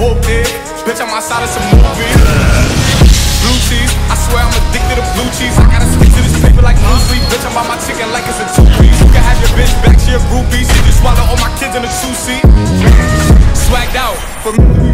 wolf egg. Bitch, I'm outside of some movie. Blue cheese, I swear I'm addicted to blue cheese. I gotta stick to this paper like blue sleep. Bitch, I'm by my chicken like it's a two-piece. You can have your bitch back, she a groupie. She just swallow all my kids in a two-seat. Swagged out for me.